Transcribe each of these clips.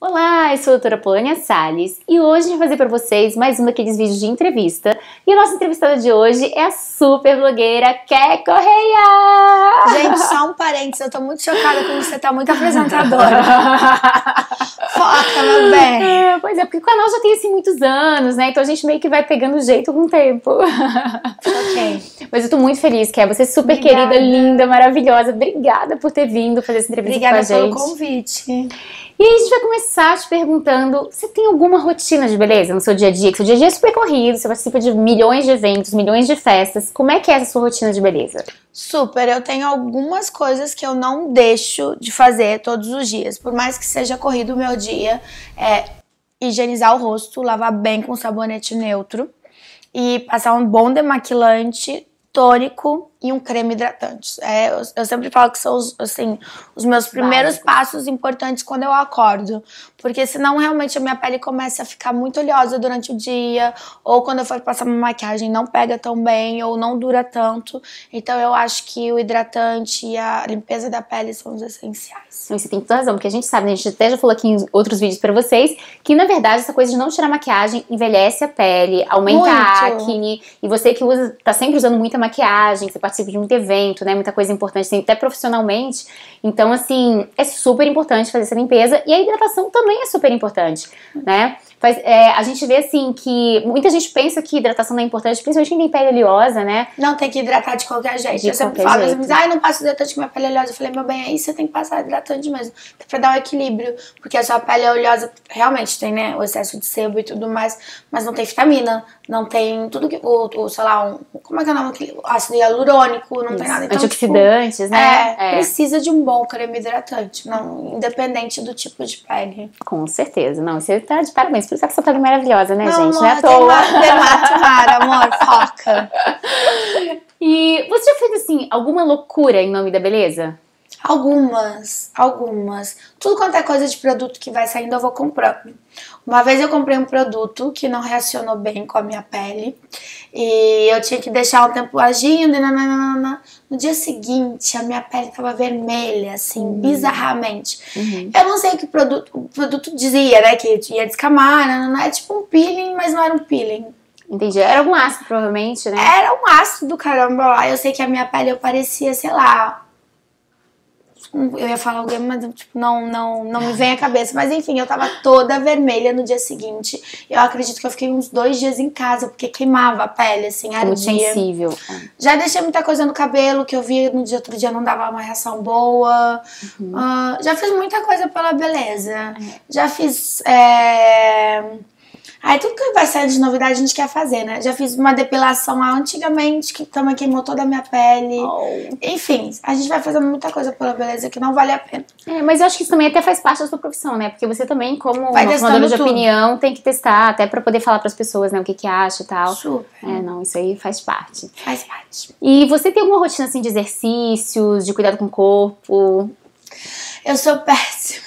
Olá, eu sou a doutora Polânia Salles e hoje a gente vai fazer para vocês mais um daqueles vídeos de entrevista. E a nossa entrevistada de hoje é a super blogueira Ké Correia! Gente, só um parênteses, eu tô muito chocada com você, tá muito apresentadora. Foca, meu bem. Pois é, porque o canal já tem assim muitos anos, né? Então a gente meio que vai pegando jeito com o tempo. Ok. Mas eu tô muito feliz, Ké. Você é super Obrigada. Querida, linda, maravilhosa. Obrigada por ter vindo fazer essa entrevista com a Obrigada gente. pelo convite. E aí a gente vai começar te perguntando, você tem alguma rotina de beleza no seu dia a dia? Que seu dia a dia é super corrido, você participa de milhões de eventos, milhões de festas. Como é que é essa sua rotina de beleza? Super, eu tenho algumas coisas que eu não deixo de fazer todos os dias. Por mais que seja corrido o meu dia, é higienizar o rosto, lavar bem com sabonete neutro e passar um bom demaquilante, tônico e um creme hidratante. Eu sempre falo que são os meus primeiros passos importantes quando eu acordo. Porque senão realmente a minha pele começa a ficar muito oleosa durante o dia, ou quando eu for passar uma maquiagem não pega tão bem, ou não dura tanto. Então eu acho que o hidratante e a limpeza da pele são os essenciais. Você tem toda razão, porque a gente sabe, né? A gente até já falou aqui em outros vídeos pra vocês, que na verdade essa coisa de não tirar maquiagem envelhece a pele, aumenta a acne, e você que usa, tá sempre usando muita maquiagem, você participa de muito evento, né? Muita coisa importante, até profissionalmente. Então, assim, é super importante fazer essa limpeza, e a hidratação também é super importante, né? A gente vê, assim, que muita gente pensa que hidratação não é importante, principalmente quem tem pele oleosa, né? Não, tem que hidratar de qualquer jeito. Eu sempre qualquer falo, jeito. eu não passo hidratante com minha pele oleosa. Eu falei, meu bem, aí você tem que passar hidratante mesmo, pra dar o equilíbrio. Porque a sua pele é oleosa, realmente tem, né, o excesso de sebo e tudo mais, mas não tem vitamina, não tem tudo que, sei lá, como é que é o nome? Ácido hialurônico, não tem nada. Então, antioxidantes, tipo, né? precisa de um bom creme hidratante, não, independente do tipo de pele. Com certeza. Não, você tá de parabéns. Por isso que essa pele é maravilhosa, né, Não, gente? amor, Não é à toa. Dermatomar, amor, foca. E você já fez, assim, alguma loucura em nome da beleza? Algumas. Tudo quanto é coisa de produto que vai saindo, eu vou comprando. Uma vez eu comprei um produto que não reacionou bem com a minha pele e eu tinha que deixar um tempo agindo e nananana. No dia seguinte, a minha pele tava vermelha, assim, bizarramente. Eu não sei o que o produto dizia, né, que ia descamar, nanana. É tipo um peeling, mas não era um peeling. Entendi. Era algum ácido, provavelmente, né? Era um ácido do caramba lá. Eu sei que a minha pele, eu parecia, sei lá... Eu ia falar alguém, mas tipo, não me vem à cabeça. Mas enfim, eu tava toda vermelha no dia seguinte. Eu acredito que eu fiquei uns 2 dias em casa, porque queimava a pele, assim, ardia. Muito sensível. Já deixei muita coisa no cabelo, que eu vi no dia outro dia não dava uma reação boa. Já fiz muita coisa pela beleza. Já fiz... Aí tudo que vai sair de novidade a gente quer fazer, né? Já fiz uma depilação lá antigamente, que também queimou toda a minha pele. Enfim, a gente vai fazendo muita coisa pela beleza que não vale a pena. Mas eu acho que isso também até faz parte da sua profissão, né? Porque você também, como uma formadora de tudo. opinião, tem que testar, até pra poder falar pras pessoas, né, o que acha e tal. Super. Não, isso aí faz parte. Faz parte. E você tem alguma rotina, assim, de exercícios, de cuidado com o corpo? Eu sou péssima.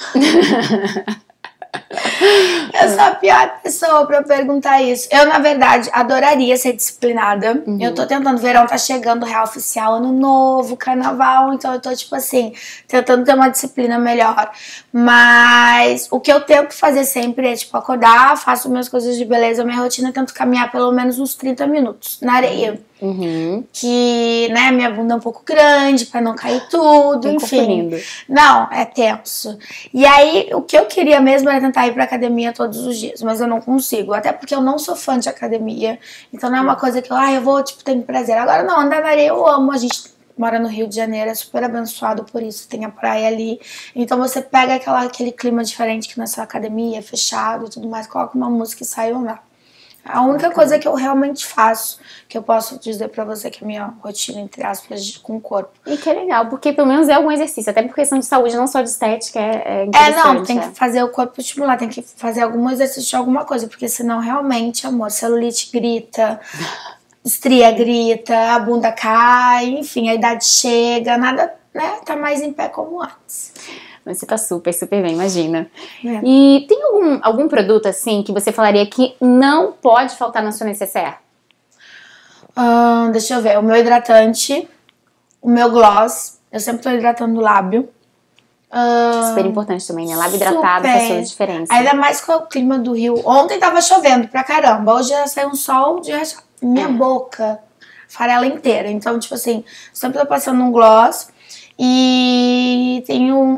Eu sou a pior pessoa pra perguntar isso. Eu, na verdade, adoraria ser disciplinada. Eu tô tentando, verão tá chegando, real oficial, ano novo, carnaval. Então eu tô, tipo assim, tentando ter uma disciplina melhor. Mas o que eu tento fazer sempre é, tipo, acordar, faço minhas coisas de beleza, minha rotina, tento caminhar pelo menos uns 30 minutos na areia. Que, né, minha bunda é um pouco grande pra não cair tudo, enfim. Não, é tenso. E aí, o que eu queria mesmo era tentar ir pra academia todos os dias, mas eu não consigo, até porque eu não sou fã de academia, então não é uma coisa que eu vou, tipo, ter prazer. Agora não, andar na areia eu amo, a gente mora no Rio de Janeiro, é super abençoado por isso, tem a praia ali, então você pega aquele clima diferente que na sua academia, é fechado e tudo mais, coloca uma música e sai andar. A única coisa que eu realmente faço, que eu posso dizer pra você que é a minha rotina, entre aspas, com o corpo. E que é legal, porque pelo menos é algum exercício, até por questão de saúde, não só de estética, é interessante. Não, tem que fazer o corpo estimular, tem que fazer algum exercício de alguma coisa, porque senão realmente, amor, celulite grita, estria grita, a bunda cai, enfim, a idade chega, nada, né, tá mais em pé como antes. Mas você tá super, super bem, imagina. E tem algum produto, assim, que você falaria que não pode faltar na sua necessaire? Deixa eu ver, o meu hidratante, o meu gloss, eu sempre tô hidratando o lábio. Super importante também, né? Lábio hidratado faz toda a diferença. Ainda mais com o clima do Rio. Ontem tava chovendo pra caramba. Hoje já saiu um sol de minha boca. Farela inteira. Então, tipo assim, sempre tô passando um gloss. E tenho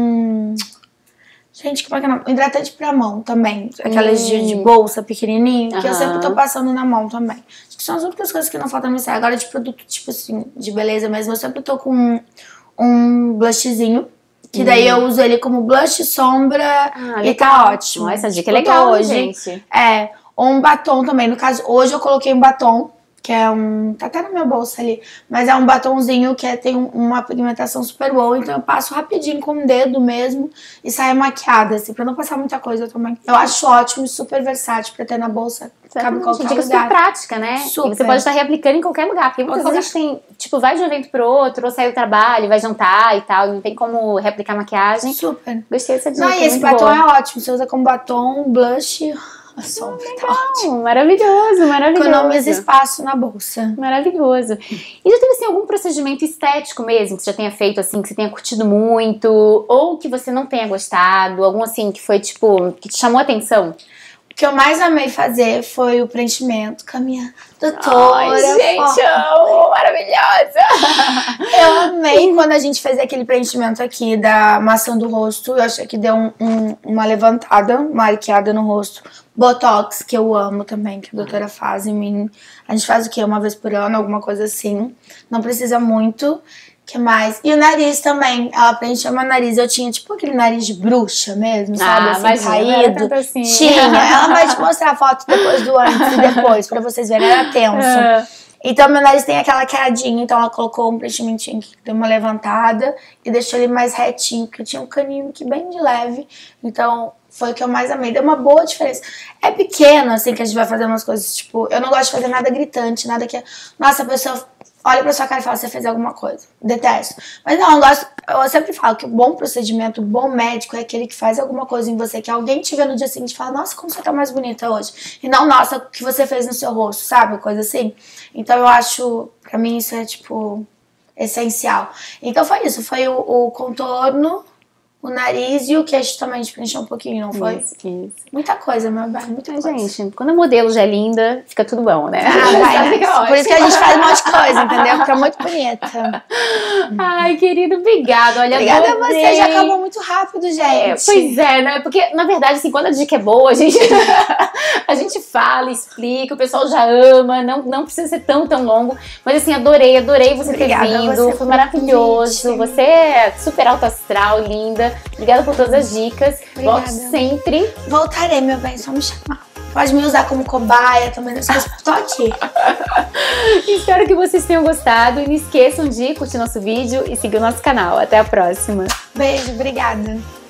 gente, como é que é o nome? Hidratante pra mão também. Aquelas de bolsa pequenininho, que eu sempre tô passando na mão também. Acho que são as únicas coisas que não faltam me sair. Agora de produto, tipo assim, de beleza mesmo, eu sempre tô com um blushzinho. Que daí eu uso ele como blush, sombra e tá ótimo. Essa dica é legal, gente. Ou um batom também. No caso, hoje eu coloquei um batom, que é tá até na minha bolsa ali, mas é um batomzinho que tem uma pigmentação super boa, então eu passo rapidinho com o dedo mesmo e saio maquiada, assim, pra não passar muita coisa também. Eu acho ótimo e super versátil pra ter na bolsa. Cabe em qualquer lugar. Super prática, né? Super. E você pode estar reaplicando em qualquer lugar, porque muitas vezes a gente tem, tipo, vai de um evento pro outro, ou sai do trabalho, vai jantar e tal, não tem como reaplicar maquiagem. Super. Gostei dessa dica. Não, e esse batom é ótimo, você usa como batom, blush... Maravilhoso, maravilhoso. Economiza espaço na bolsa. Maravilhoso. E já teve assim, algum procedimento estético mesmo que você já tenha feito, assim, que você tenha curtido muito, ou que você não tenha gostado, algum assim que foi tipo, que te chamou a atenção? O que eu mais amei fazer foi o preenchimento com a minha doutora. Ai, gente, amo, maravilhosa! Eu amei quando a gente fez aquele preenchimento aqui da maçã do rosto. Eu achei que deu uma levantada, uma arqueada no rosto. Botox, que eu amo também, que a doutora faz em mim. A gente faz o quê? Uma vez por ano, alguma coisa assim. Não precisa muito. Que mais? E o nariz também. Ela preencheu meu nariz. Eu tinha tipo aquele nariz de bruxa mesmo, sabe? Assim, caído. Assim. Tinha. Ela vai te mostrar a foto depois do antes e depois, pra vocês verem. Era tenso. Então, meu nariz tem aquela quedinha. Então, ela colocou um preenchimentinho que deu uma levantada e deixou ele mais retinho, porque tinha um caninho aqui bem de leve. Então, foi o que eu mais amei. Deu uma boa diferença. É pequeno, assim, que a gente vai fazendo umas coisas, tipo... Eu não gosto de fazer nada gritante, nada que... Nossa, a pessoa olha pra sua cara e fala, você fez alguma coisa. Detesto. Mas não, eu gosto... Eu sempre falo que o bom procedimento, o bom médico é aquele que faz alguma coisa em você, que alguém te vê no dia seguinte e fala, nossa, como você tá mais bonita hoje. E não, nossa, o que você fez no seu rosto, sabe? Coisa assim. Então eu acho, pra mim isso é, tipo, essencial. Então foi isso, foi o contorno, o nariz e o queixo também, de preencher um pouquinho, não foi? Isso. Muita coisa, meu bem, muita coisa. Gente, quando o modelo já é linda, fica tudo bom, né? Por isso que a gente faz um monte de coisa, entendeu? Fica muito bonita. Ai, querido, obrigada. Olha, obrigada a você, já acabou muito rápido, gente. Pois é, né? Porque, na verdade, assim, quando a dica é boa, a gente fala, explica, o pessoal já ama, não precisa ser tão longo. Mas, assim, adorei você ter vindo. Foi maravilhoso. Você é super alto astral, linda. Obrigada por todas as dicas. Volte sempre. Voltarei, meu bem, só me chamar. Pode me usar como cobaia também, tô aqui. Espero que vocês tenham gostado. E não esqueçam de curtir nosso vídeo e seguir o nosso canal. Até a próxima. Beijo, obrigada.